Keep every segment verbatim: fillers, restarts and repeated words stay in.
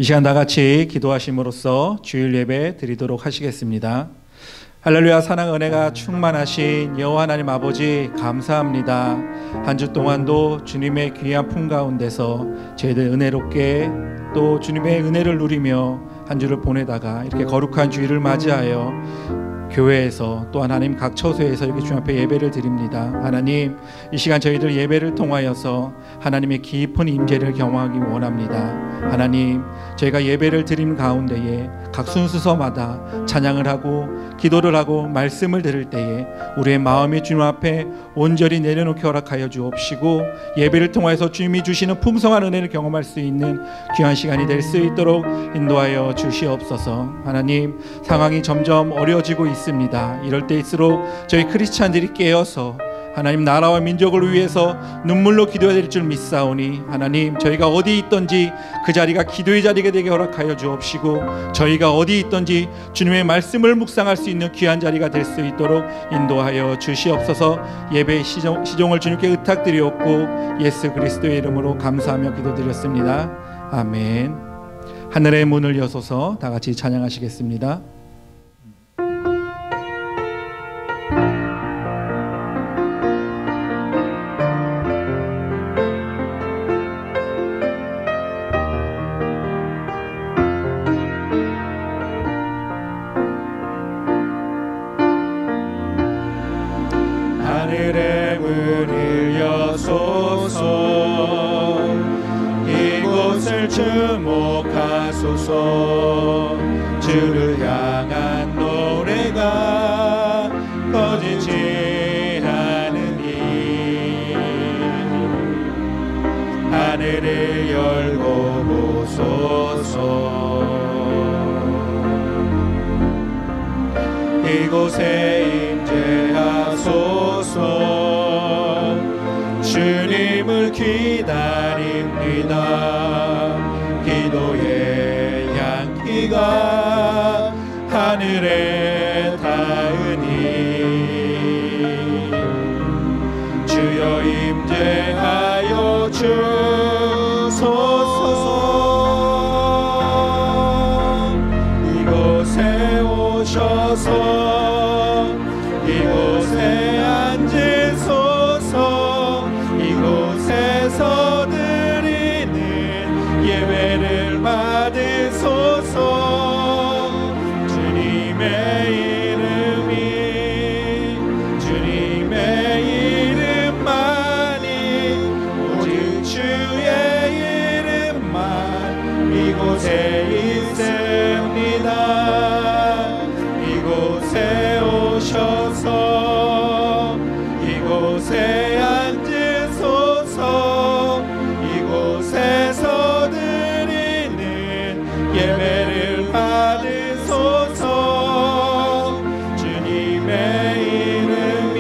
이 시간 다 같이 기도하심으로써 주일 예배 드리도록 하시겠습니다. 할렐루야. 사랑 은혜가 충만하신 여호와 하나님 아버지 감사합니다. 한 주 동안도 주님의 귀한 품 가운데서 저희들 은혜롭게 또 주님의 은혜를 누리며 한 주를 보내다가 이렇게 거룩한 주일을 맞이하여 교회에서 또 하나님 각 처소에서 이렇게 주님 앞에 예배를 드립니다. 하나님, 이 시간 저희들 예배를 통하여서 하나님의 깊은 임재를 경험하기 원합니다. 하나님, 저희가 예배를 드리는 가운데에 각 순서마다 찬양을 하고 기도를 하고 말씀을 들을 때에 우리의 마음이 주님 앞에 온전히 내려놓게 허락하여 주옵시고, 예배를 통하여서 주님이 주시는 풍성한 은혜를 경험할 수 있는 귀한 시간이 될 수 있도록 인도하여 주시옵소서. 하나님, 상황이 점점 어려워지고 있습니다. 이럴 때일수록 저희 크리스찬들이 깨어서 하나님 나라와 민족을 위해서 눈물로 기도해야 될 줄 믿사오니, 하나님 저희가 어디 있든지 그 자리가 기도의 자리가 되게 허락하여 주옵시고, 저희가 어디 있든지 주님의 말씀을 묵상할 수 있는 귀한 자리가 될 수 있도록 인도하여 주시옵소서. 예배의 시종, 시종을 주님께 의탁드리옵고 예수 그리스도의 이름으로 감사하며 기도드렸습니다. 아멘. 하늘의 문을 여소서 다 같이 찬양하시겠습니다. 하늘의 문을 여소서, 이곳을 주목하소서. 주를 향한 노래가 꺼지지 않으니 하늘을 열고 보소서. 이곳에 임재하소서. 주님을 기다립니다. 기도의 향기가 하늘에 닿으니 주여 임재하여 주소서. 이곳에 오셔서 이곳에 앉으소서. 이곳에서 드리는 예배를 받으소서. 주님의 이름이 주님의 이름만이 오직 주의 이름만 이곳에 있습니다. 이곳에 오셔서 이곳에 앉으소서. 이곳에서 드리는 예배를 받으소서. 주님의 이름이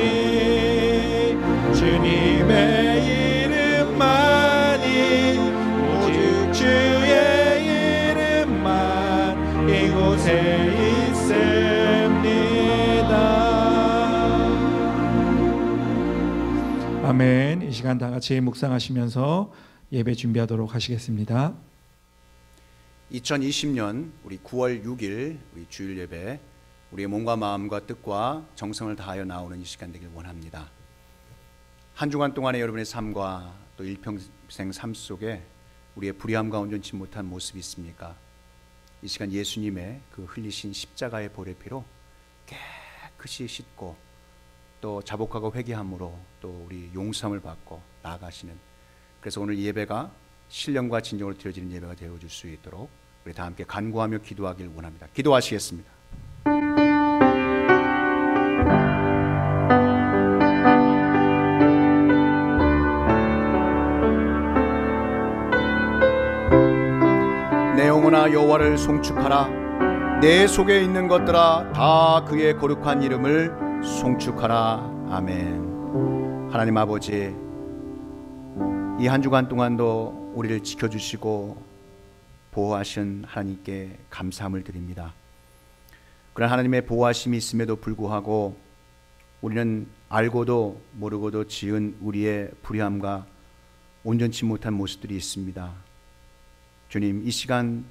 주님의 이름만이 오직 주의 이름만 이곳에 아멘. 이 시간 다 같이 묵상하시면서 예배 준비하도록 하시겠습니다. 이천이십 년 우리 구월 육일 우리 주일 예배, 우리의 몸과 마음과 뜻과 정성을 다하여 나오는 이 시간 되길 원합니다. 한 주간 동안의 여러분의 삶과 또 일평생 삶 속에 우리의 불의함과 온전치 못한 모습이 있습니까? 이 시간 예수님의 그 흘리신 십자가의 보혈의 피로 깨끗이 씻고 또 자복하고 회개함으로 또 우리 용서함을 받고 나아가시는, 그래서 오늘 예배가 신령과 진정으로 드려지는 예배가 되어줄 수 있도록 우리 다 함께 간구하며 기도하길 원합니다. 기도하시겠습니다. 내 영혼아 여호와를 송축하라. 내 속에 있는 것들아 다 그의 거룩한 이름을 송축하라. 아멘. 하나님 아버지, 이 한 주간 동안도 우리를 지켜주시고 보호하신 하나님께 감사함을 드립니다. 그런 하나님의 보호하심이 있음에도 불구하고 우리는 알고도 모르고도 지은 우리의 불의함과 온전치 못한 모습들이 있습니다. 주님, 이 시간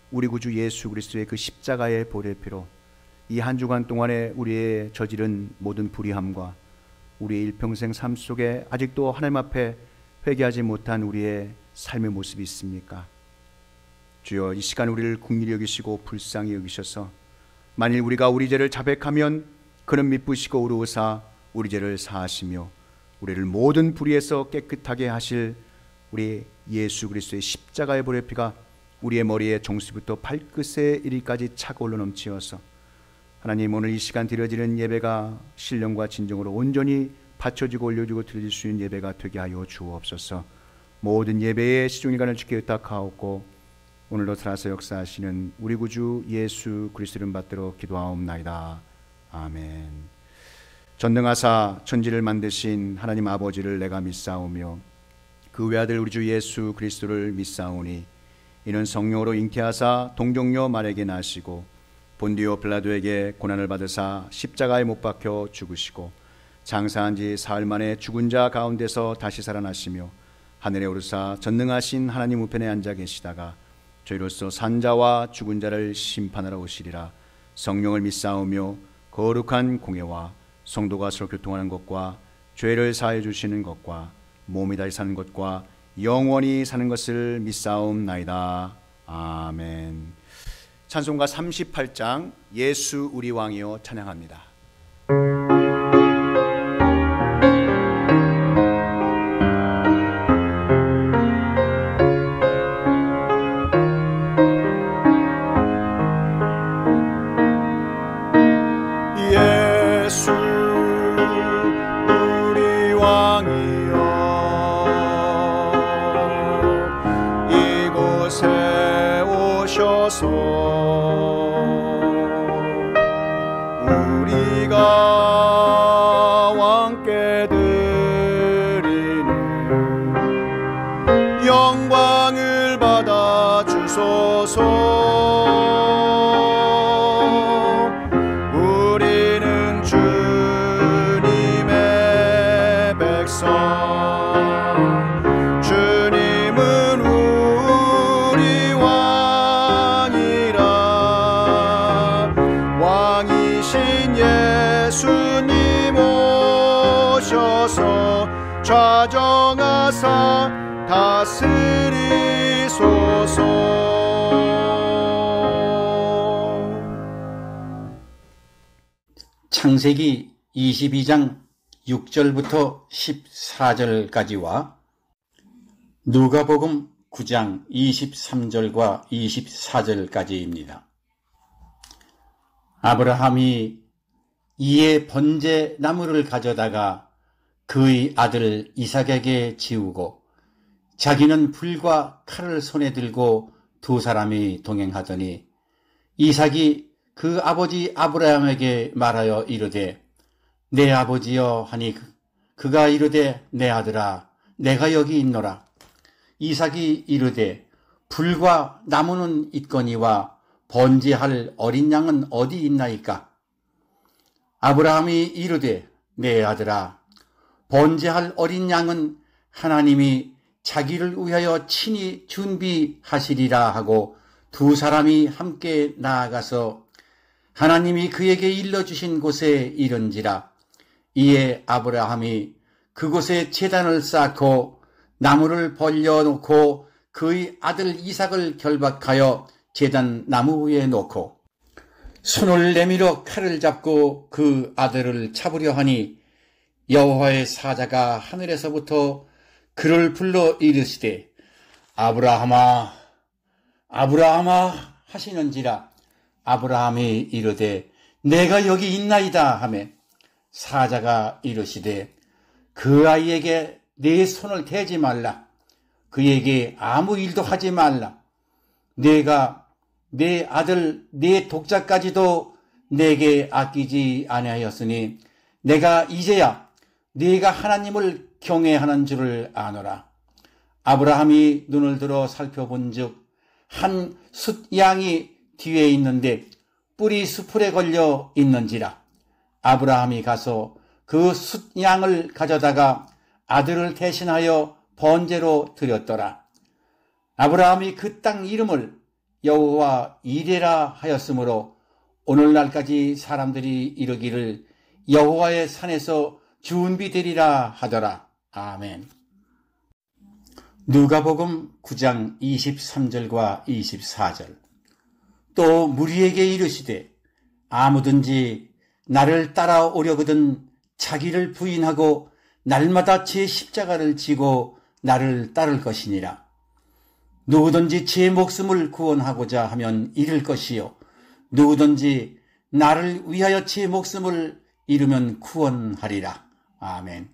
우리 구주 예수 그리스도의 그 십자가의 보혈의 피로 이 한 주간 동안에 우리의 저지른 모든 불의함과 우리의 일평생 삶 속에 아직도 하나님 앞에 회개하지 못한 우리의 삶의 모습이 있습니까? 주여, 이 시간 우리를 긍휼히 여기시고 불쌍히 여기셔서 만일 우리가 우리 죄를 자백하면 그는 미쁘시고 의로우사 우리 죄를 사하시며 우리를 모든 불의에서 깨끗하게 하실 우리 예수 그리스도의 십자가의 보혈의 피가 우리의 머리에 종수부터 발끝에 이리까지 차고 올라 넘치어서 하나님, 오늘 이 시간 드려지는 예배가 신령과 진정으로 온전히 바쳐지고 올려지고 드려질 수 있는 예배가 되게 하여 주옵소서. 모든 예배의 시종일관을 주께 의탁하옵고 오늘도 살아서 역사하시는 우리 구주 예수 그리스도 이름 받들어 기도하옵나이다. 아멘. 전능하사 천지를 만드신 하나님 아버지를 내가 믿사오며 그 외아들 우리 주 예수 그리스도를 믿사오니 이는 성령으로 잉태하사 동정녀 마리아에게 나시고 본디오 빌라도에게 고난을 받으사 십자가에 못 박혀 죽으시고 장사한 지 사흘 만에 죽은 자 가운데서 다시 살아나시며 하늘에 오르사 전능하신 하나님 우편에 앉아 계시다가 저희로서 산자와 죽은 자를 심판하러 오시리라. 성령을 믿사오며 거룩한 공예와 성도가 서로 교통하는 것과 죄를 사해 주시는 것과 몸이 다시 사는 것과 영원히 사는 것을 믿사옵나이다. 아멘. 찬송가 삼십팔 장 예수 우리 왕이여 찬양합니다. 예수 우리 왕이여 이곳에 오셔서 우리가 왕께 드리는 영광을 받아 주소서. 우리는 주님의 백성, 주님은 우리 왕이라. 왕이신 예수님 오셔서 좌정하사 다스리소서. 창세기 이십이 장 육 절부터 십사 절까지와 누가복음 구 장 이십삼 절과 이십사 절까지입니다. 아브라함이 이에 번제 나무를 가져다가 그의 아들 이삭에게 지우고 자기는 불과 칼을 손에 들고 두 사람이 동행하더니 이삭이 그 아버지 아브라함에게 말하여 이르되 내 아버지여 하니 그가 이르되 내 아들아 내가 여기 있노라. 이삭이 이르되 불과 나무는 있거니와 번제할 어린 양은 어디 있나이까? 아브라함이 이르되 내 아들아 번제할 어린 양은 하나님이 자기를 위하여 친히 준비하시리라 하고 두 사람이 함께 나아가서 하나님이 그에게 일러주신 곳에 이른지라. 이에 아브라함이 그곳에 제단을 쌓고 나무를 벌려놓고 그의 아들 이삭을 결박하여 제단 나무 위에 놓고 손을 내밀어 칼을 잡고 그 아들을 잡으려 하니 여호와의 사자가 하늘에서부터 그를 불러 이르시되 아브라함아 아브라함아 하시는지라. 아브라함이 이르되 내가 여기 있나이다 하며 사자가 이르시되 그 아이에게 내 손을 대지 말라. 그에게 아무 일도 하지 말라. 내가 내 아들 내 독자까지도 내게 아끼지 아니하였으니 내가 이제야 네가 하나님을 경외하는 줄을 아노라. 아브라함이 눈을 들어 살펴본즉 한 숫양이 뒤에 있는데 뿔이 수풀에 걸려 있는지라. 아브라함이 가서 그 숫양을 가져다가 아들을 대신하여 번제로 드렸더라. 아브라함이 그 땅 이름을 여호와 이레라 하였으므로 오늘날까지 사람들이 이르기를 여호와의 산에서 준비되리라 하더라. 아멘. 누가복음 구 장 이십삼 절과 이십사 절. 또 무리에게 이르시되 아무든지 나를 따라오려거든 자기를 부인하고 날마다 제 십자가를 지고 나를 따를 것이니라. 누구든지 제 목숨을 구원하고자 하면 잃을 것이요 누구든지 나를 위하여 제 목숨을 잃으면 구원하리라. 아멘.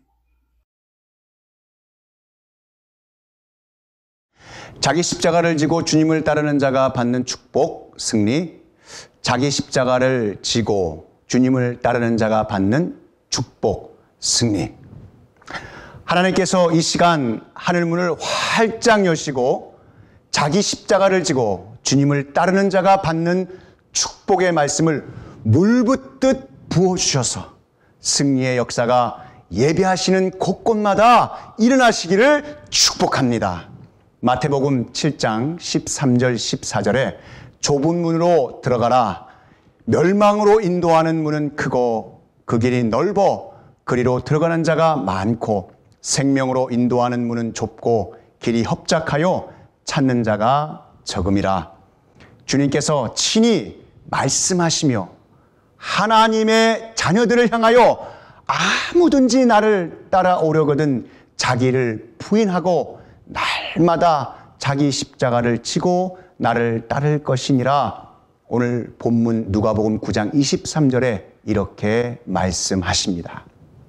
자기 십자가를 지고 주님을 따르는 자가 받는 축복, 승리. 자기 십자가를 지고 주님을 따르는 자가 받는 축복, 승리. 하나님께서 이 시간 하늘문을 활짝 여시고 자기 십자가를 지고 주님을 따르는 자가 받는 축복의 말씀을 물붓듯 부어주셔서 승리의 역사가 예배하시는 곳곳마다 일어나시기를 축복합니다. 마태복음 칠 장 십삼 절 십사 절에 좁은 문으로 들어가라. 멸망으로 인도하는 문은 크고 그 길이 넓어 그리로 들어가는 자가 많고 생명으로 인도하는 문은 좁고 길이 협착하여 찾는 자가 적음이라. 주님께서 친히 말씀하시며 하나님의 자녀들을 향하여 아무든지 나를 따라오려거든 자기를 부인하고 날마다 자기 십자가를 지고 나를 따를 것이니라. 오늘 본문 누가복음 구 장 이십삼 절에 이렇게 말씀하십니다.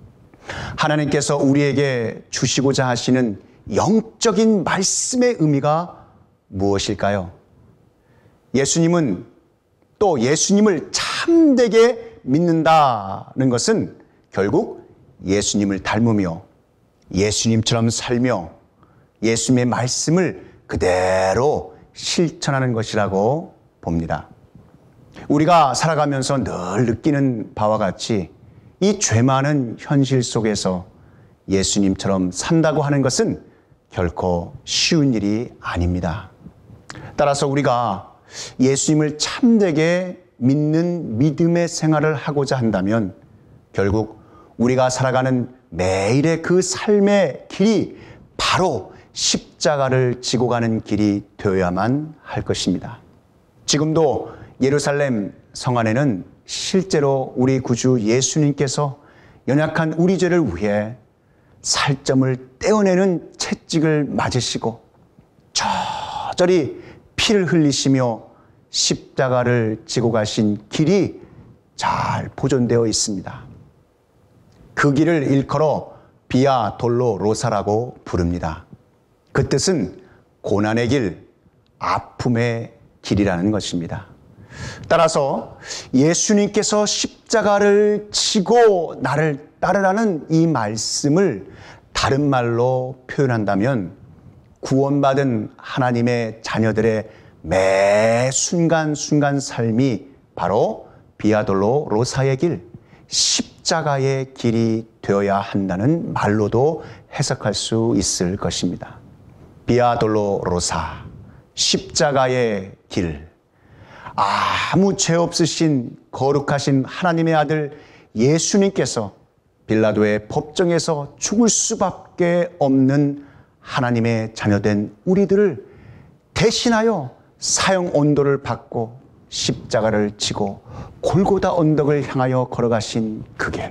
하나님께서 우리에게 주시고자 하시는 영적인 말씀의 의미가 무엇일까요? 예수님은 또 예수님을 참되게 믿는다는 것은 결국 예수님을 닮으며 예수님처럼 살며 예수님의 말씀을 그대로 실천하는 것이라고 봅니다. 우리가 살아가면서 늘 느끼는 바와 같이 이 죄 많은 현실 속에서 예수님처럼 산다고 하는 것은 결코 쉬운 일이 아닙니다. 따라서 우리가 예수님을 참되게 믿는 믿음의 생활을 하고자 한다면 결국 우리가 살아가는 매일의 그 삶의 길이 바로 십자가를 지고 가는 길이 되어야만 할 것입니다. 지금도 예루살렘 성 안에는 실제로 우리 구주 예수님께서 연약한 우리 죄를 위해 살점을 떼어내는 채찍을 맞으시고 저절히 피를 흘리시며 십자가를 지고 가신 길이 잘 보존되어 있습니다. 그 길을 일컬어 비아 돌로로사라고 부릅니다. 그 뜻은 고난의 길, 아픔의 길이라는 것입니다. 따라서 예수님께서 십자가를 지고 나를 따르라는 이 말씀을 다른 말로 표현한다면 구원받은 하나님의 자녀들의 매 순간순간 삶이 바로 비아돌로로사의 길, 십자가의 길이 되어야 한다는 말로도 해석할 수 있을 것입니다. 비아돌로로사, 십자가의 길. 아무 죄 없으신 거룩하신 하나님의 아들 예수님께서 빌라도의 법정에서 죽을 수밖에 없는 하나님의 자녀된 우리들을 대신하여 사형 온도를 받고 십자가를 지고 골고다 언덕을 향하여 걸어가신 그 길.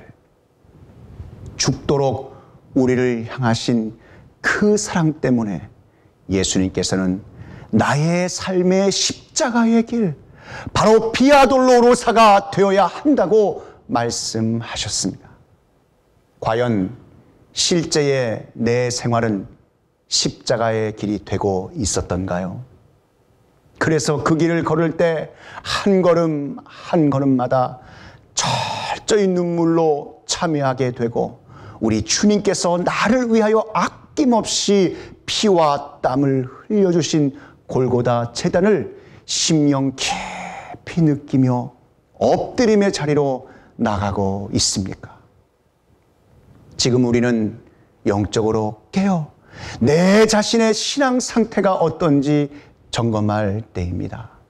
죽도록 우리를 향하신 그 사랑 때문에 예수님께서는 나의 삶의 십자가의 길, 바로 비아돌로로사가 되어야 한다고 말씀하셨습니다. 과연 실제의 내 생활은 십자가의 길이 되고 있었던가요? 그래서 그 길을 걸을 때 한 걸음 한 걸음마다 철저히 눈물로 참여하게 되고 우리 주님께서 나를 위하여 아낌없이 피와 땀을 흘려주신 골고다 제단을 심령 깊이 느끼며 엎드림의 자리로 나가고 있습니까? 지금 우리는 영적으로 깨어 내 자신의 신앙 상태가 어떤지 점검할 때입니다.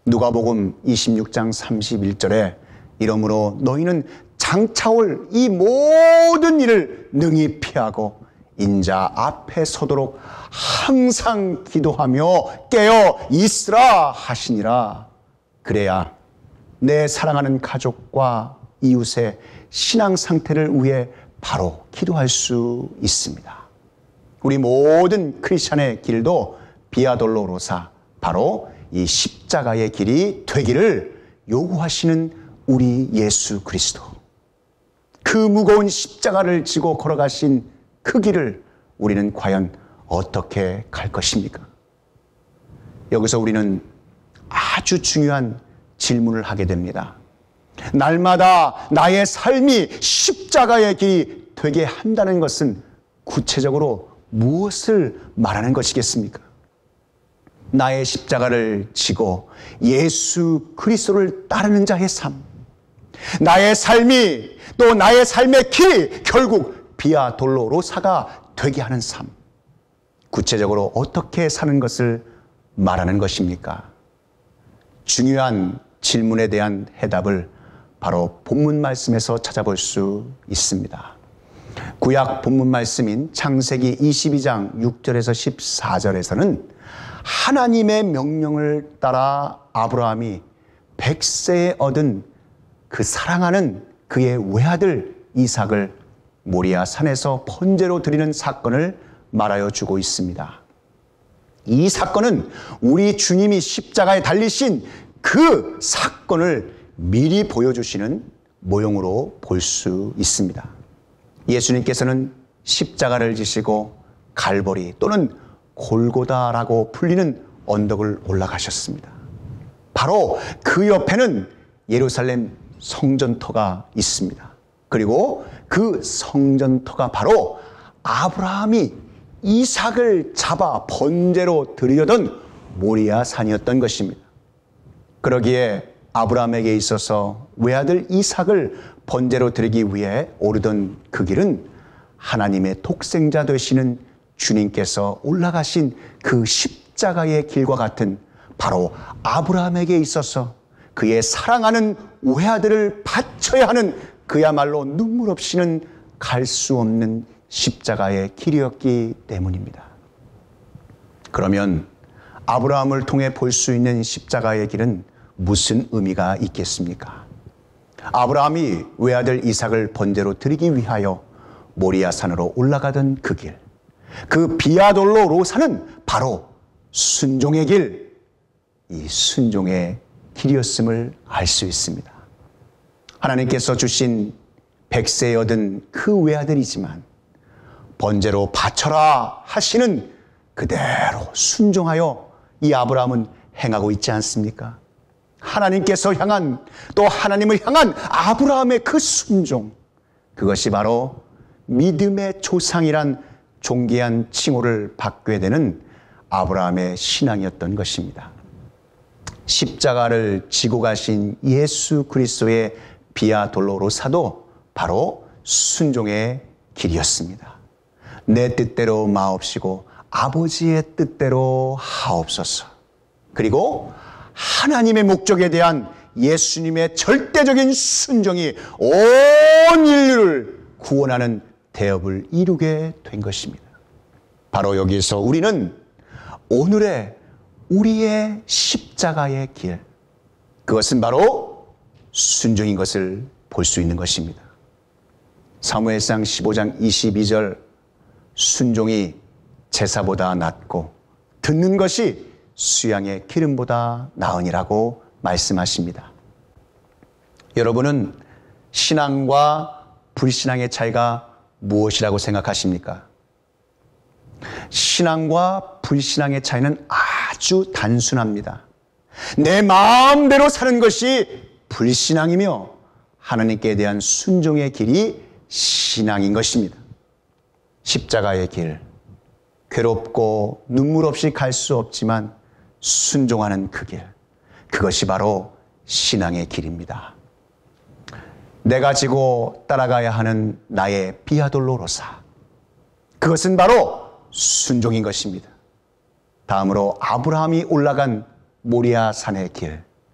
누가복음 이십육 장 삼십일 절에 이러므로 너희는 장차올 이 모든 일을 능히 피하고 인자 앞에 서도록 항상 기도하며 깨어 있으라 하시니라. 그래야 내 사랑하는 가족과 이웃의 신앙 상태를 위해 바로 기도할 수 있습니다. 우리 모든 크리스찬의 길도 비아돌로로사, 바로 이 십자가의 길이 되기를 요구하시는 우리 예수 그리스도. 그 무거운 십자가를 지고 걸어가신 그 길을 우리는 과연 어떻게 갈 것입니까? 여기서 우리는 아주 중요한 질문을 하게 됩니다. 날마다 나의 삶이 십자가의 길이 되게 한다는 것은 구체적으로 무엇을 말하는 것이겠습니까? 나의 십자가를 지고 예수 그리스도를 따르는 자의 삶, 나의 삶이 또 나의 삶의 길이 결국 비아 돌로로사가 되게 하는 삶, 구체적으로 어떻게 사는 것을 말하는 것입니까? 중요한 질문에 대한 해답을 바로 본문 말씀에서 찾아볼 수 있습니다. 구약 본문 말씀인 창세기 이십이 장 육 절에서 십사 절에서는 하나님의 명령을 따라 아브라함이 백세에 얻은 그 사랑하는 그의 외아들 이삭을 모리아 산에서 번제로 드리는 사건을 말하여 주고 있습니다. 이 사건은 우리 주님이 십자가에 달리신 그 사건을 미리 보여주시는 모형으로 볼 수 있습니다. 예수님께서는 십자가를 지시고 갈보리 또는 골고다라고 불리는 언덕을 올라가셨습니다. 바로 그 옆에는 예루살렘 성전터가 있습니다. 그리고 그 성전터가 바로 아브라함이 이삭을 잡아 번제로 드리려던 모리아 산이었던 것입니다. 그러기에 아브라함에게 있어서 외아들 이삭을 번제로 드리기 위해 오르던 그 길은 하나님의 독생자 되시는 주님께서 올라가신 그 십자가의 길과 같은, 바로 아브라함에게 있어서 그의 사랑하는 외아들을 바쳐야 하는 그야말로 눈물 없이는 갈 수 없는 십자가의 길이었기 때문입니다. 그러면 아브라함을 통해 볼 수 있는 십자가의 길은 무슨 의미가 있겠습니까? 아브라함이 외아들 이삭을 번제로 드리기 위하여 모리아 산으로 올라가던 그 길, 그 비아돌로로사는 바로 순종의 길, 이 순종의 길이었음을 알 수 있습니다. 하나님께서 주신 백세에 얻은 그 외아들이지만 번제로 바쳐라 하시는 그대로 순종하여 이 아브라함은 행하고 있지 않습니까? 하나님께서 향한, 또 하나님을 향한 아브라함의 그 순종, 그것이 바로 믿음의 조상이란 존귀한 칭호를 받게 되는 아브라함의 신앙이었던 것입니다. 십자가를 지고 가신 예수 그리스도의 비아 돌로로사도 바로 순종의 길이었습니다. 내 뜻대로 마옵시고 아버지의 뜻대로 하옵소서. 그리고 하나님의 목적에 대한 예수님의 절대적인 순종이 온 인류를 구원하는 대업을 이루게 된 것입니다. 바로 여기서 우리는 오늘의 우리의 십자가의 길, 그것은 바로 순종인 것을 볼 수 있는 것입니다. 사무엘상 십오 장 이십이 절, 순종이 제사보다 낫고 듣는 것이 수양의 기름보다 나으니라고 말씀하십니다. 여러분은 신앙과 불신앙의 차이가 무엇이라고 생각하십니까? 신앙과 불신앙의 차이는 아주 단순합니다. 내 마음대로 사는 것이 불신앙이며 하나님께 대한 순종의 길이 신앙인 것입니다. 십자가의 길, 괴롭고 눈물 없이 갈 수 없지만 순종하는 그 길, 그것이 바로 신앙의 길입니다. 내가 지고 따라가야 하는 나의 비아돌로로사, 그것은 바로 순종인 것입니다. 다음으로 아브라함이 올라간 모리아 산의 길,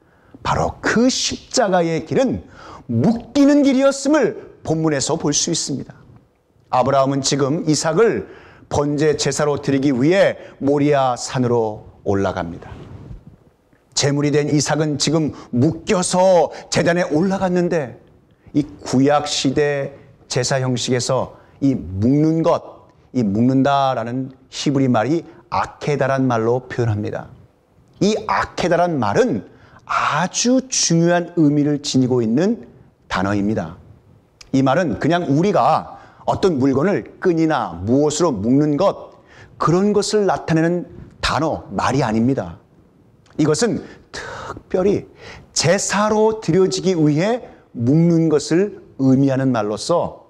바로 그 십자가의 길은 묶이는 길이었음을 본문에서 볼 수 있습니다. 아브라함은 지금 이삭을 번제 제사로 드리기 위해 모리아 산으로 올라갑니다. 제물이 된 이삭은 지금 묶여서 제단에 올라갔는데 이 구약 시대 제사 형식에서 이 묶는 것, 이 묶는다라는 히브리 말이 아케다란 말로 표현합니다. 이 아케다란 말은 아주 중요한 의미를 지니고 있는 단어입니다. 이 말은 그냥 우리가 어떤 물건을 끈이나 무엇으로 묶는 것, 그런 것을 나타내는 단어, 말이 아닙니다. 이것은 특별히 제사로 드려지기 위해 묶는 것을 의미하는 말로서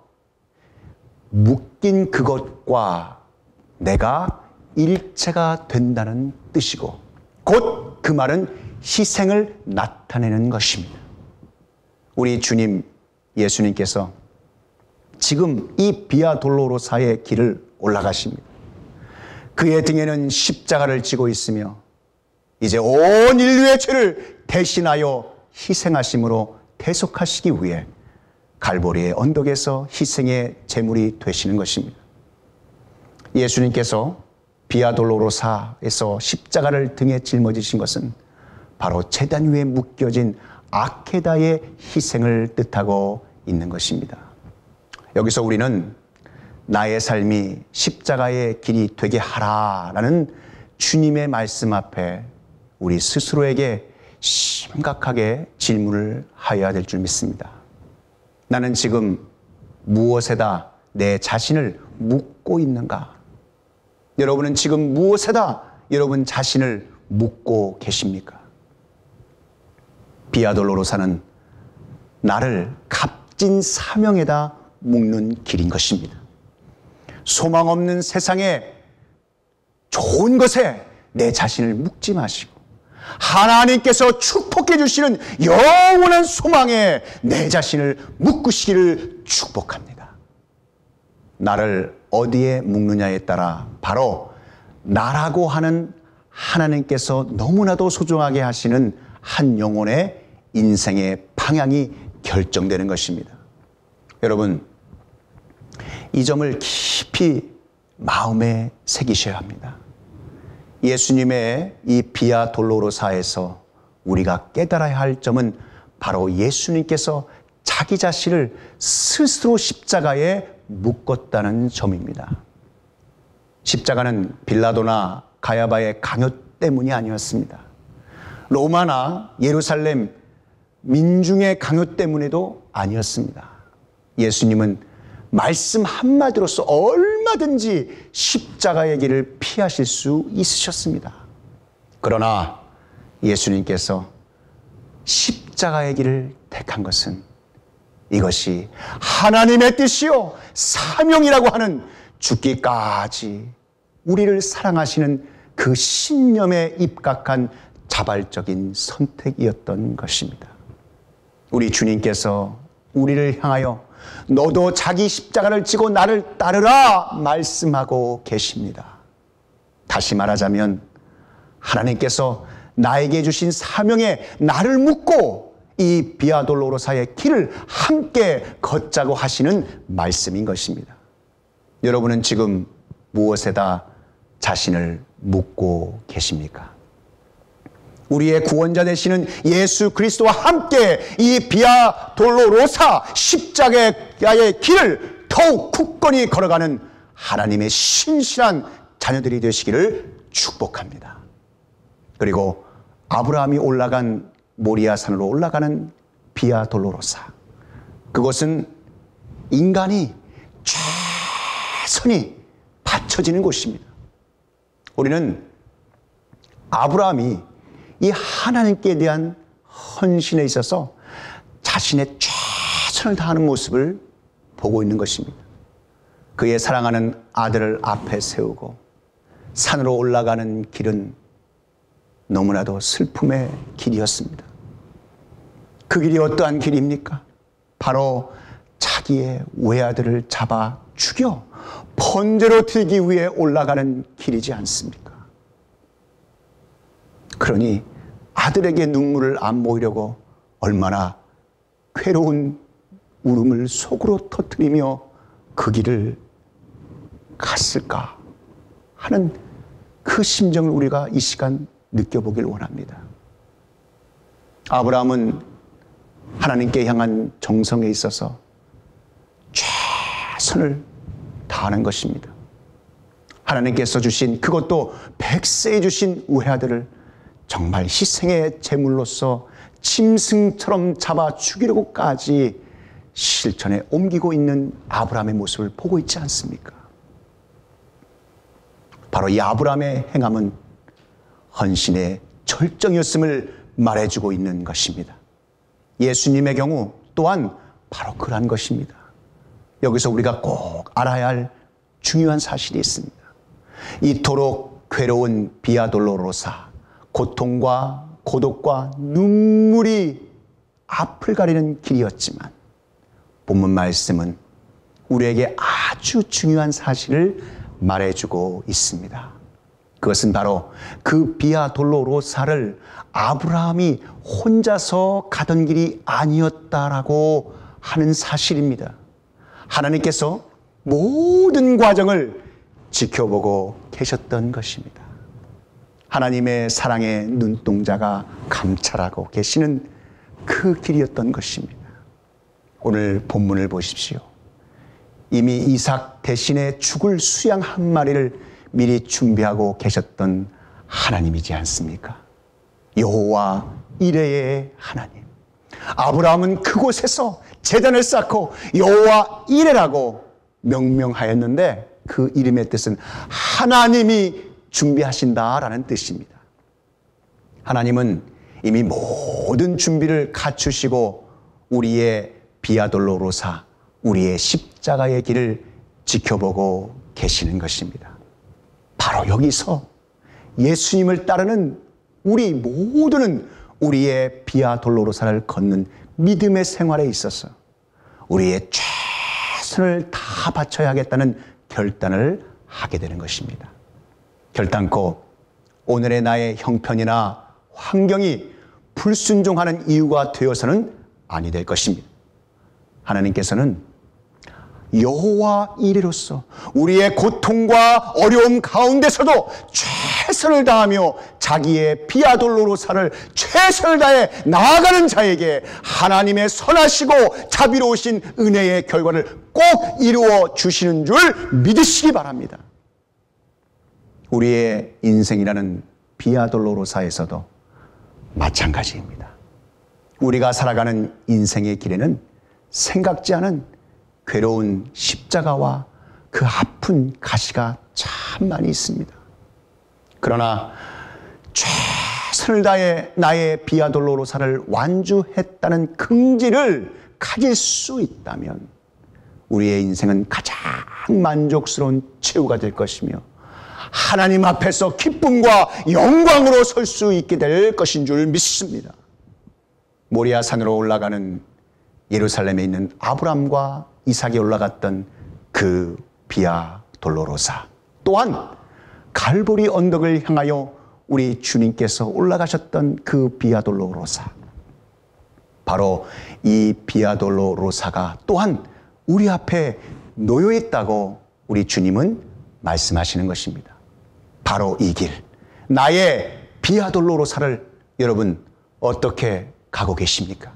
묶인 그것과 내가 일체가 된다는 뜻이고 곧 그 말은 희생을 나타내는 것입니다. 우리 주님 예수님께서 지금 이 비아 돌로로사의 길을 올라가십니다. 그의 등에는 십자가를 지고 있으며 이제 온 인류의 죄를 대신하여 희생하심으로 대속하시기 위해 갈보리의 언덕에서 희생의 제물이 되시는 것입니다. 예수님께서 비아 돌로로사에서 십자가를 등에 짊어지신 것은 바로 제단 위에 묶여진 아케다의 희생을 뜻하고 있는 것입니다. 여기서 우리는 나의 삶이 십자가의 길이 되게 하라라는 주님의 말씀 앞에 우리 스스로에게 심각하게 질문을 하여야 될 줄 믿습니다. 나는 지금 무엇에다 내 자신을 묶고 있는가? 여러분은 지금 무엇에다 여러분 자신을 묶고 계십니까? 비아 돌로로사는 나를 값진 사명에다 묶는 길인 것입니다. 소망 없는 세상에 좋은 것에 내 자신을 묶지 마시고 하나님께서 축복해 주시는 영원한 소망에 내 자신을 묶으시기를 축복합니다. 나를 어디에 묶느냐에 따라 바로 나라고 하는 하나님께서 너무나도 소중하게 하시는 한 영혼의 인생의 방향이 결정되는 것입니다. 여러분, 이 점을 깊이 마음에 새기셔야 합니다. 예수님의 이 비아 돌로로사에서 우리가 깨달아야 할 점은 바로 예수님께서 자기 자신을 스스로 십자가에 묶었다는 점입니다. 십자가는 빌라도나 가야바의 강요 때문이 아니었습니다. 로마나 예루살렘 민중의 강요 때문에도 아니었습니다. 예수님은 말씀 한마디로서 얼마든지 십자가의 길을 피하실 수 있으셨습니다. 그러나 예수님께서 십자가의 길을 택한 것은 이것이 하나님의 뜻이요 사명이라고 하는 죽기까지 우리를 사랑하시는 그 신념에 입각한 자발적인 선택이었던 것입니다. 우리 주님께서 우리를 향하여 너도 자기 십자가를 지고 나를 따르라 말씀하고 계십니다. 다시 말하자면 하나님께서 나에게 주신 사명에 나를 묶고 이 비아 돌로로사의 길을 함께 걷자고 하시는 말씀인 것입니다. 여러분은 지금 무엇에다 자신을 묶고 계십니까? 우리의 구원자 되시는 예수 그리스도와 함께 이 비아 돌로로사 십자가의 길을 더욱 굳건히 걸어가는 하나님의 신실한 자녀들이 되시기를 축복합니다. 그리고 아브라함이 올라간 모리아 산으로 올라가는 비아 돌로로사, 그것은 인간이 최선이 바쳐지는 곳입니다. 우리는 아브라함이 이 하나님께 대한 헌신에 있어서 자신의 최선을 다하는 모습을 보고 있는 것입니다. 그의 사랑하는 아들을 앞에 세우고 산으로 올라가는 길은 너무나도 슬픔의 길이었습니다. 그 길이 어떠한 길입니까? 바로 자기의 외아들을 잡아 죽여 번제로 드리기 위해 올라가는 길이지 않습니까? 그러니 아들에게 눈물을 안 보이려고 얼마나 괴로운 울음을 속으로 터뜨리며 그 길을 갔을까 하는 그 심정을 우리가 이 시간 느껴보길 원합니다. 아브라함은 하나님께 향한 정성에 있어서 최선을 다하는 것입니다. 하나님께서 주신, 그것도 백세에 주신 외아들을 정말 희생의 제물로서 짐승처럼 잡아 죽이려고까지 실천에 옮기고 있는 아브라함의 모습을 보고 있지 않습니까? 바로 이 아브라함의 행함은 헌신의 절정이었음을 말해주고 있는 것입니다. 예수님의 경우 또한 바로 그러한 것입니다. 여기서 우리가 꼭 알아야 할 중요한 사실이 있습니다. 이토록 괴로운 비아돌로로사, 고통과 고독과 눈물이 앞을 가리는 길이었지만 본문 말씀은 우리에게 아주 중요한 사실을 말해주고 있습니다. 그것은 바로 그 비아돌로로사를 아브라함이 혼자서 가던 길이 아니었다라고 하는 사실입니다. 하나님께서 모든 과정을 지켜보고 계셨던 것입니다. 하나님의 사랑의 눈동자가 감찰하고 계시는 그 길이었던 것입니다. 오늘 본문을 보십시오. 이미 이삭 대신에 죽을 수양 한 마리를 미리 준비하고 계셨던 하나님이지 않습니까? 여호와 이레의 하나님. 아브라함은 그곳에서 제단을 쌓고 여호와 이레라고 명명하였는데 그 이름의 뜻은 하나님이 준비하신다라는 뜻입니다. 하나님은 이미 모든 준비를 갖추시고 우리의 비아돌로로사, 우리의 십자가의 길을 지켜보고 계시는 것입니다. 바로 여기서 예수님을 따르는 우리 모두는 우리의 비아돌로로사를 걷는 믿음의 생활에 있어서 우리의 최선을 다 바쳐야겠다는 결단을 하게 되는 것입니다. 결단코 오늘의 나의 형편이나 환경이 불순종하는 이유가 되어서는 아니 될 것입니다. 하나님께서는 여호와 이레로서 우리의 고통과 어려움 가운데서도 최선을 다하며 자기의 비아돌로로사를 최선을 다해 나아가는 자에게 하나님의 선하시고 자비로우신 은혜의 결과를 꼭 이루어 주시는 줄 믿으시기 바랍니다. 우리의 인생이라는 비아돌로로사에서도 마찬가지입니다. 우리가 살아가는 인생의 길에는 생각지 않은 괴로운 십자가와 그 아픈 가시가 참 많이 있습니다. 그러나 최선을 다해 나의 비아돌로로사를 완주했다는 긍지를 가질 수 있다면 우리의 인생은 가장 만족스러운 최후가 될 것이며 하나님 앞에서 기쁨과 영광으로 설 수 있게 될 것인 줄 믿습니다. 모리아 산으로 올라가는 예루살렘에 있는 아브람과 이삭이 올라갔던 그 비아돌로로사, 또한 갈보리 언덕을 향하여 우리 주님께서 올라가셨던 그 비아돌로로사, 바로 이 비아돌로로사가 또한 우리 앞에 놓여 있다고 우리 주님은 말씀하시는 것입니다. 바로 이 길, 나의 비아돌로로사를 여러분 어떻게 가고 계십니까?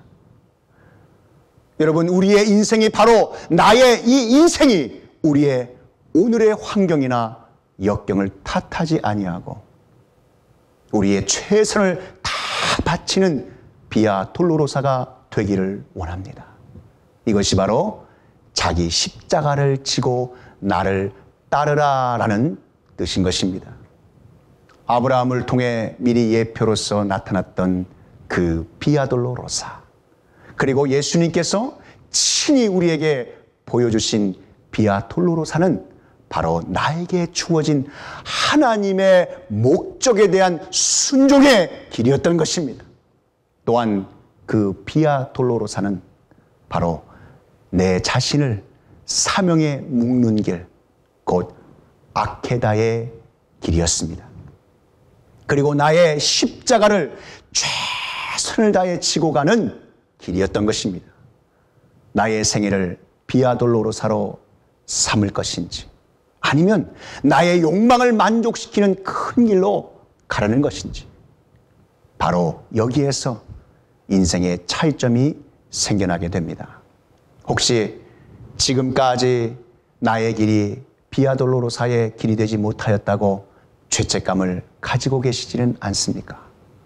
여러분, 우리의 인생이 바로 나의 이 인생이 우리의 오늘의 환경이나 역경을 탓하지 아니하고 우리의 최선을 다 바치는 비아돌로로사가 되기를 원합니다. 이것이 바로 자기 십자가를 지고 나를 따르라라는 뜻인 것입니다. 아브라함을 통해 미리 예표로서 나타났던 그 비아돌로로사, 그리고 예수님께서 친히 우리에게 보여주신 비아돌로로사는 바로 나에게 주어진 하나님의 목적에 대한 순종의 길이었던 것입니다. 또한 그 비아돌로로사는 바로 내 자신을 사명에 묶는 길, 곧 아케다의 길이었습니다. 그리고 나의 십자가를 최선을 다해 지고 가는 길이었던 것입니다. 나의 생애를 비아돌로로사로 삼을 것인지, 아니면 나의 욕망을 만족시키는 큰 길로 가려는 것인지, 바로 여기에서 인생의 차이점이 생겨나게 됩니다. 혹시 지금까지 나의 길이 비아돌로로사의 길이 되지 못하였다고 죄책감을 가지고 계시지는 않습니까?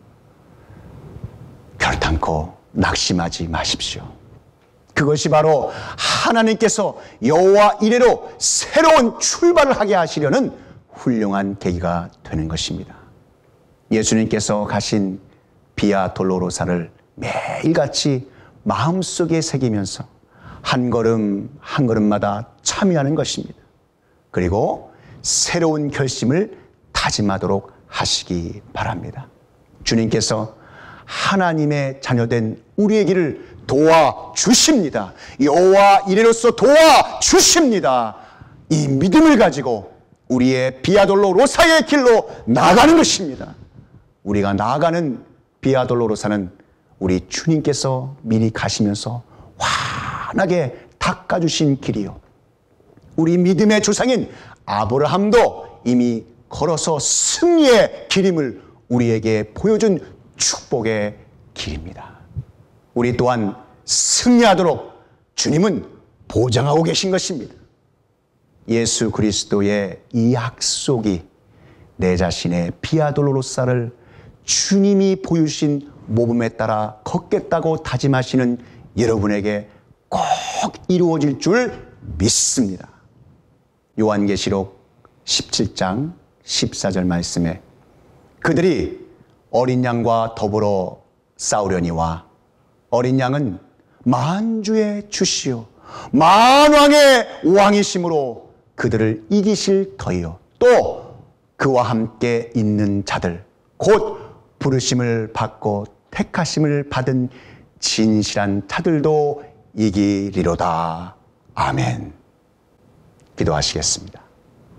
결단코 낙심하지 마십시오. 그것이 바로 하나님께서 여호와 이레로 새로운 출발을 하게 하시려는 훌륭한 계기가 되는 것입니다. 예수님께서 가신 비아 돌로로사를 매일같이 마음속에 새기면서 한 걸음 한 걸음마다 참여하는 것입니다. 그리고 새로운 결심을 다짐하도록 하시기 바랍니다. 주님께서 하나님의 자녀된 우리의 길을 도와주십니다. 여호와 이레로서 도와주십니다. 이 믿음을 가지고 우리의 비아돌로로사의 길로 나아가는 것입니다. 우리가 나아가는 비아돌로로사는 우리 주님께서 미리 가시면서 환하게 닦아주신 길이요, 우리 믿음의 조상인 아브라함도 이미 걸어서 승리의 길임을 우리에게 보여준 축복의 길입니다. 우리 또한 승리하도록 주님은 보장하고 계신 것입니다. 예수 그리스도의 이 약속이 내 자신의 비아돌로로사를 주님이 보여주신 모범에 따라 걷겠다고 다짐하시는 여러분에게 꼭 이루어질 줄 믿습니다. 요한계시록 십칠 장 십사 절 말씀에 그들이 어린 양과 더불어 싸우려니와 어린 양은 만주의 주시오 만왕의 왕이심으로 그들을 이기실 터이요 또 그와 함께 있는 자들 곧 부르심을 받고 택하심을 받은 진실한 자들도 이기리로다. 아멘. 기도하시겠습니다.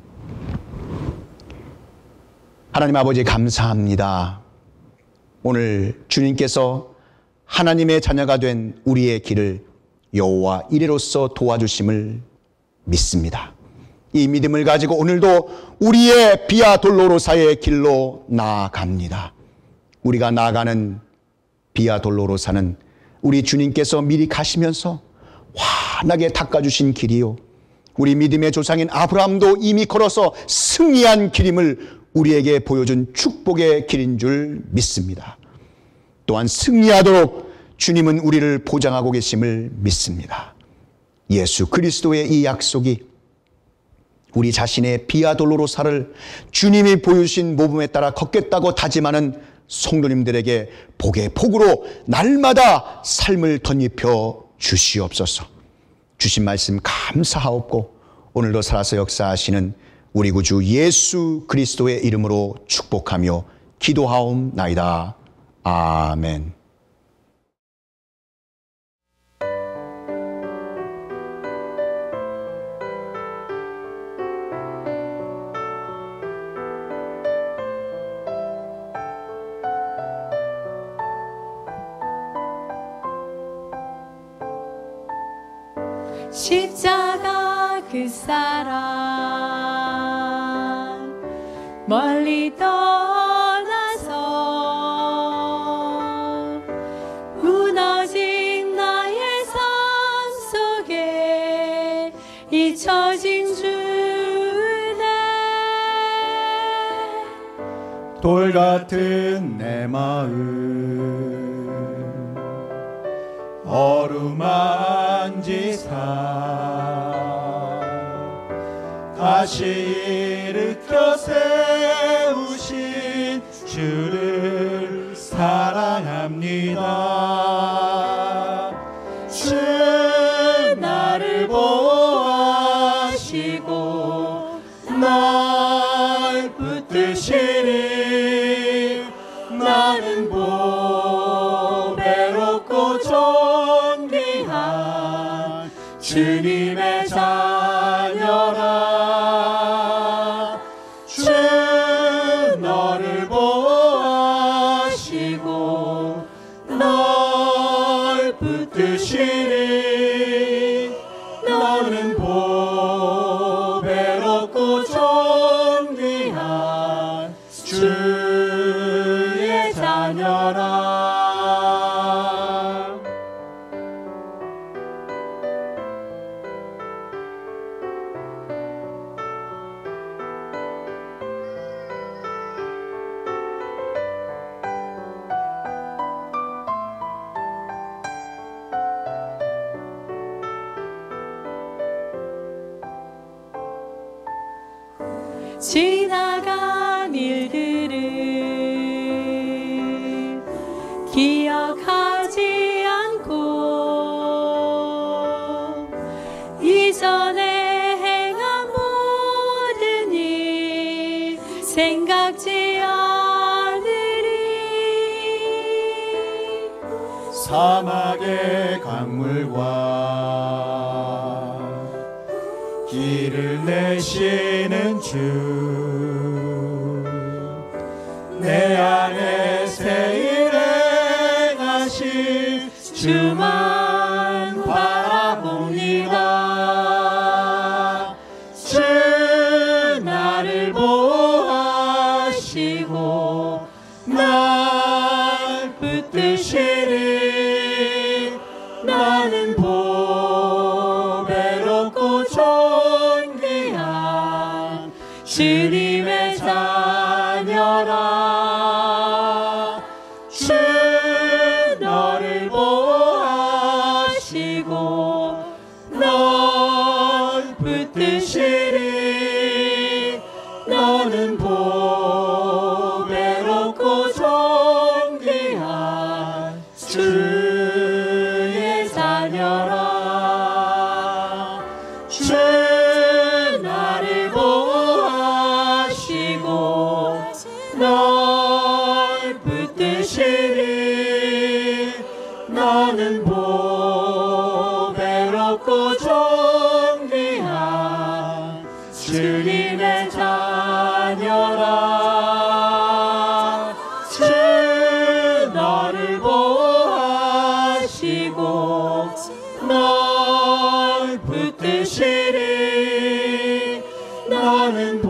하나님 아버지 감사합니다. 오늘 주님께서 하나님의 자녀가 된 우리의 길을 여호와 이레로서 도와주심을 믿습니다. 이 믿음을 가지고 오늘도 우리의 비아돌로로사의 길로 나아갑니다. 우리가 나아가는 비아돌로로사는 우리 주님께서 미리 가시면서 환하게 닦아주신 길이요, 우리 믿음의 조상인 아브라함도 이미 걸어서 승리한 길임을 우리에게 보여준 축복의 길인 줄 믿습니다. 또한 승리하도록 주님은 우리를 보장하고 계심을 믿습니다. 예수 그리스도의 이 약속이 우리 자신의 비아돌로로사를 주님이 보여주신 모범에 따라 걷겠다고 다짐하는 성도님들에게 복의 복으로 날마다 삶을 덧입혀 주시옵소서. 주신 말씀 감사하옵고 오늘도 살아서 역사하시는 우리 구주 예수 그리스도의 이름으로 축복하며 기도하옵나이다. 아멘. 십자가 그 사랑 멀리 떠나서 무너진 나의 삶 속에 잊혀진 주네 돌 같은 내 마음 어루만지사 다시 일으켜 세우신 주를 사랑합니다. 주 나를 보호하시고 날 붙드시니 나는 보배롭고 존귀한 주님의 자녀라. 주 너를 보호하시고 붙드시리 너는 보배롭고 존귀한 주의 자녀라. 지나간 일들을 기억하지 않고 이전에 행한 모든 일 생각지 않으리. 사막의 강물과 길을 내시는 주 내 안에 새 일 행하실 주만 바라봅니다. 주 나를 보호하시고 날 붙드시리 나는 보배롭고 존귀한 주님의 자녀라. 주 너를 보호하시고 널 붙드시리 너는 보배롭고 존귀한 주의 자녀라. 주 나를 보호하시고 널 붙드시리 너는 보배롭고 존귀한 주님의 자녀라. 주 너를 보호하시고 널 붙드시리 너는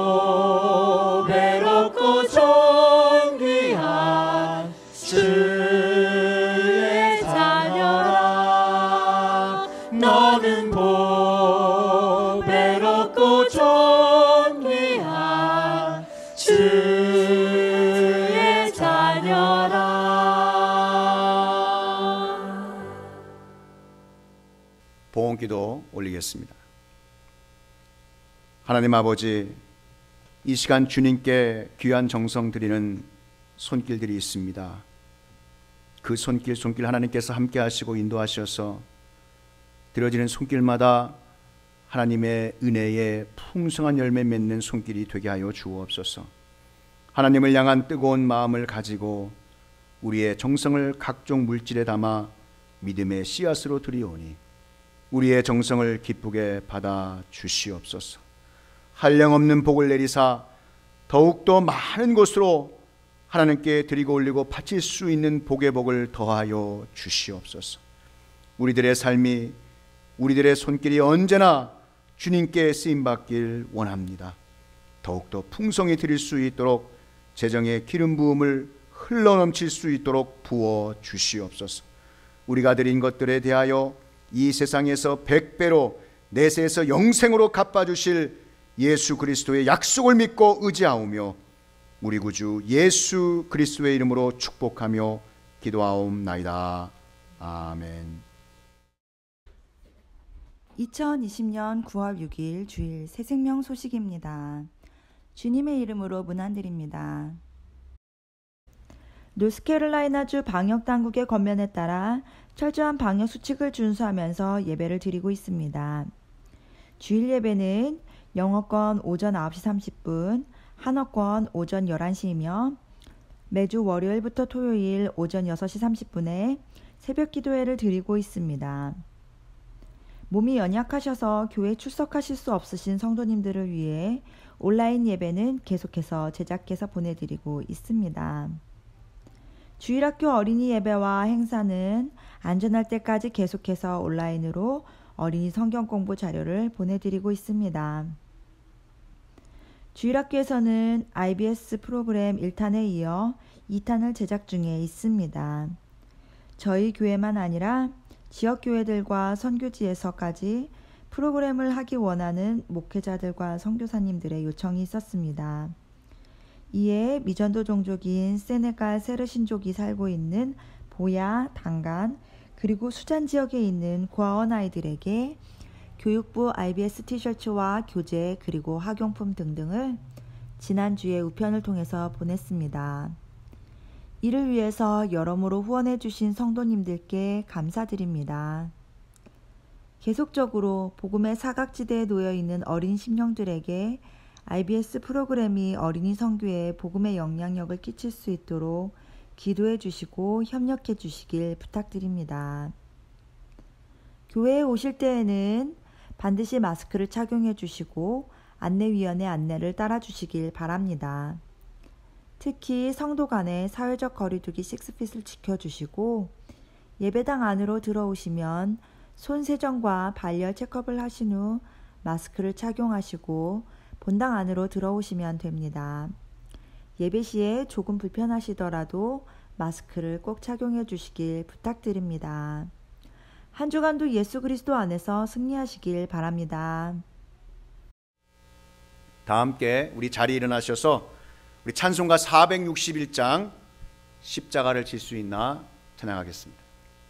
보배롭고 존귀한 주의 자녀라. 너는 보배롭고 존귀한 주의 자녀라. 봉헌기도 올리겠습니다. 하나님 아버지, 이 시간 주님께 귀한 정성 드리는 손길들이 있습니다. 그 손길 손길 하나님께서 함께 하시고 인도하셔서 들어지는 손길마다 하나님의 은혜의 풍성한 열매 맺는 손길이 되게 하여 주옵소서. 하나님을 향한 뜨거운 마음을 가지고 우리의 정성을 각종 물질에 담아 믿음의 씨앗으로 드리오니 우리의 정성을 기쁘게 받아 주시옵소서. 한량없는 복을 내리사 더욱더 많은 곳으로 하나님께 드리고 올리고 바칠 수 있는 복의 복을 더하여 주시옵소서. 우리들의 삶이, 우리들의 손길이 언제나 주님께 쓰임받길 원합니다. 더욱더 풍성히 드릴 수 있도록 재정의 기름 부음을 흘러넘칠 수 있도록 부어 주시옵소서. 우리가 드린 것들에 대하여 이 세상에서 백배로 내세에서 영생으로 갚아주실 예수 그리스도의 약속을 믿고 의지하오며 우리 구주 예수 그리스도의 이름으로 축복하며 기도하옵나이다. 아멘. 이천이십 년 구월 육일 주일 새생명 소식입니다. 주님의 이름으로 문안드립니다. 노스캐롤라이나주 방역당국의 권면에 따라 철저한 방역 수칙을 준수하면서 예배를 드리고 있습니다. 주일 예배는 영어권 오전 아홉 시 삼십 분, 한어권 오전 열한 시이며 매주 월요일부터 토요일 오전 여섯 시 삼십 분에 새벽 기도회를 드리고 있습니다. 몸이 연약하셔서 교회 출석하실 수 없으신 성도님들을 위해 온라인 예배는 계속해서 제작해서 보내드리고 있습니다. 주일학교 어린이 예배와 행사는 안전할 때까지 계속해서 온라인으로 어린이 성경 공부 자료를 보내드리고 있습니다. 주일학교에서는 아이비에스 프로그램 일 탄에 이어 이 탄을 제작 중에 있습니다. 저희 교회만 아니라 지역교회들과 선교지에서까지 프로그램을 하기 원하는 목회자들과 선교사님들의 요청이 있었습니다. 이에 미전도 종족인 세네갈 세르신족이 살고 있는 보야, 당간, 그리고 수잔 지역에 있는 고아원 아이들에게 교육부 아이비에스 티셔츠와 교재 그리고 학용품 등등을 지난주에 우편을 통해서 보냈습니다. 이를 위해서 여러모로 후원해 주신 성도님들께 감사드립니다. 계속적으로 복음의 사각지대에 놓여 있는 어린 심령들에게 아이비에스 프로그램이 어린이 선교에 복음의 영향력을 끼칠 수 있도록 기도해 주시고 협력해 주시길 부탁드립니다. 교회에 오실 때에는 반드시 마스크를 착용해 주시고 안내위원의 안내를 따라 주시길 바랍니다. 특히 성도 간의 사회적 거리두기 육 핏을 지켜주시고 예배당 안으로 들어오시면 손 세정과 발열 체크업을 하신 후 마스크를 착용하시고 본당 안으로 들어오시면 됩니다. 예배 시에 조금 불편하시더라도 마스크를 꼭 착용해 주시길 부탁드립니다. 한 주간도 예수 그리스도 안에서 승리하시길 바랍니다. 다 함께 우리 자리에 일어나셔서 우리 찬송가 사백육십일 장 십자가를 질 수 있나 찬양하겠습니다.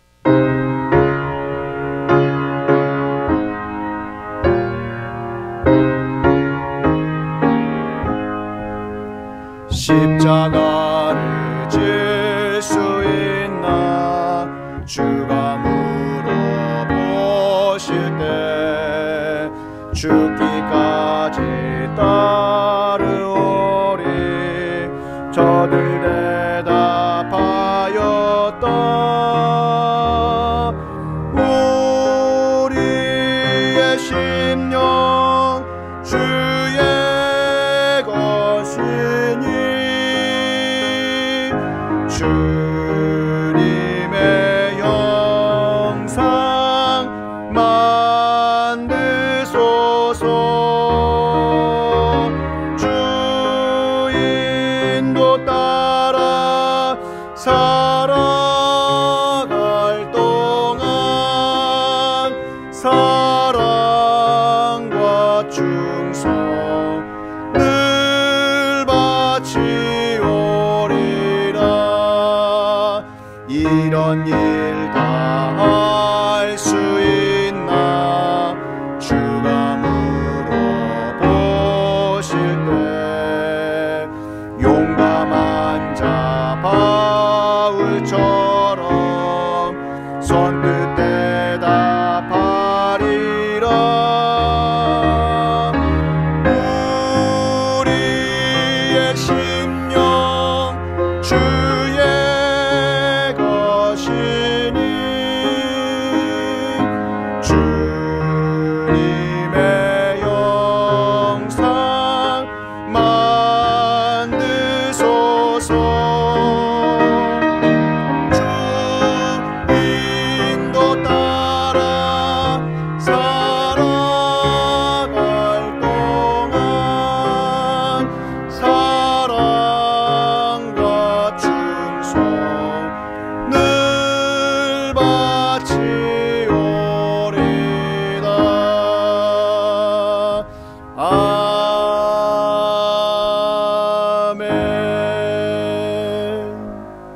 십자가를 질 수 있나 주가 물어보실 때 죽기까지 따르오리 저들 대답하였다. 우리의 심령 주의 것이니 주님의 형상 만드소서. 주인도 따라 살아갈 동안 사랑과 충성 늘 바치오리라. 이런 일 다 할 수 있나 주가 물어보실 때 용감한 자 바울처럼 선뜻 대답하리라. 우리의 심령 주의 것이니 주님의 형상 만드소서. 주인도 따라 살아갈 동안 사랑과 충성 늘 바치오리다. 아멘.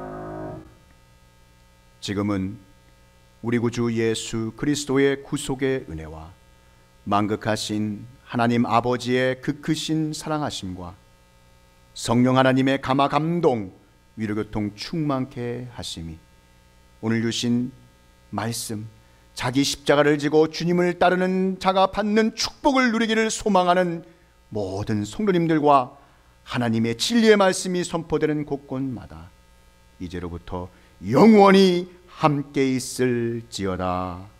지금은 우리 구주 예수 그리스도의 구속의 은혜와 만극하신 하나님 아버지의 그 크신 사랑하심과 성령 하나님의 감화 감동 위로교통 충만케 하심이 오늘 주신 말씀 자기 십자가를 지고 주님을 따르는 자가 받는 축복을 누리기를 소망하는 모든 성도님들과 하나님의 진리의 말씀이 선포되는 곳곳마다 이제로부터 영원히 함께 있을지어다.